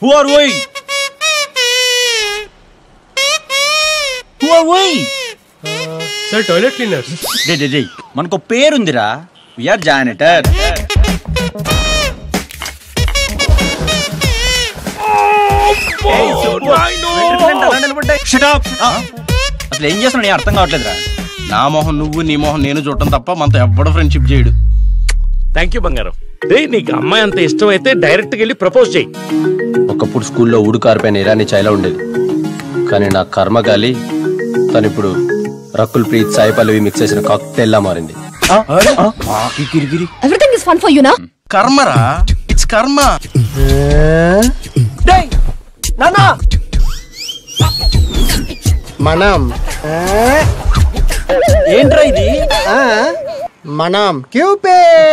Who are we? Who are we? Sir, toilet cleaners. Dey. మనకు పేరుందిరా. We are janitor. Shut up. అసలు ఏం చేస్తున్నా అర్థం కావట్లేదురా. నా మొహం నువ్వు, నీ మొహం నేను చూడటం తప్ప మనతో ఎవ్వడ ఫ్రెండ్షిప్ చేయడు. థ్యాంక్ యూ బంగారం. నీకు అమ్మాయి అంత ఇష్టం అయితే డైరెక్ట్ గా వెళ్ళి ప్రపోజ్ చేయి. ఒకప్పుడు స్కూల్లో ఊడుకారిపోయిన ఇరానీ చైలా ఉండేది, కానీ నా కర్మగాలి తను ఇప్పుడు రకుల్ ప్రీత్ సాయి పల్లవి మిక్స్ చేసిన కాక్టైల్ లా మారింది. Everything is fun for you, na? కర్మరా, ఇట్స్ కర్మ. మనం ఏంట్రా ఇది? మనం క్యూపిడ్.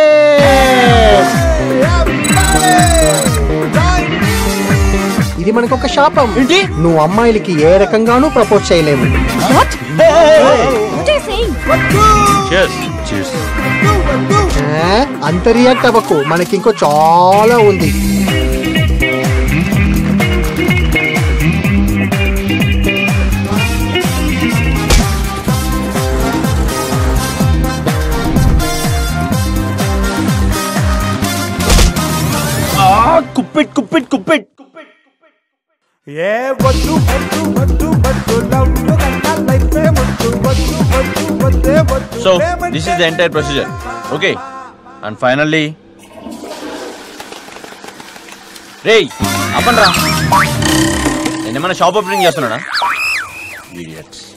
ఇది మనకు ఒక శాపం. నువ్వు అమ్మాయిలకి ఏ రకంగానూ ప్రపోజ్ చేయలేము. What? What are you saying? Cheers. అంత రియాక్ట్ అవ్వకు, మనకి ఇంకో చాలా ఉంది. కుప్పిట్. So this is the entire procedure. Okay. And finally, రేయ్ అప్పండ్రా, నేనేమన్నా షాప్ ఓపెనింగ్ చేస్తున్నానా? Idiots.